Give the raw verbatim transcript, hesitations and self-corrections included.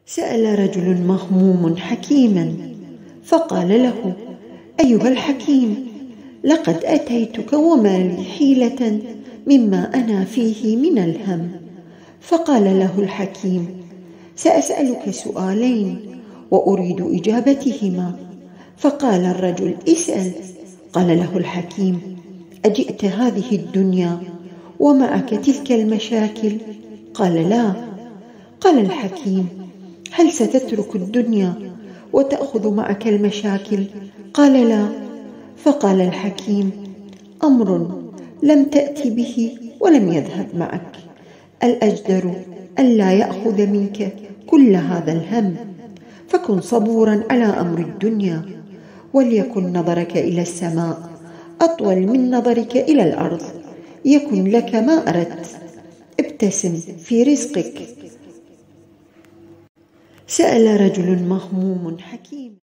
سأل رجل مهموم حكيما فقال له: أيها الحكيم، لقد أتيتك وما لي حيلة مما أنا فيه من الهم. فقال له الحكيم: سأسألك سؤالين وأريد إجابتهما. فقال الرجل: اسأل. قال له الحكيم: أجئت هذه الدنيا ومعك تلك المشاكل؟ قال: لا. قال الحكيم: هل ستترك الدنيا وتأخذ معك المشاكل؟ قال: لا. فقال الحكيم: أمر لم تأت به ولم يذهب معك، الأجدر ألا يأخذ منك كل هذا الهم، فكن صبورا على أمر الدنيا، وليكن نظرك إلى السماء أطول من نظرك إلى الأرض، يكن لك ما أردت، ابتسم في رزقك. سأل رجل مهموم حكيم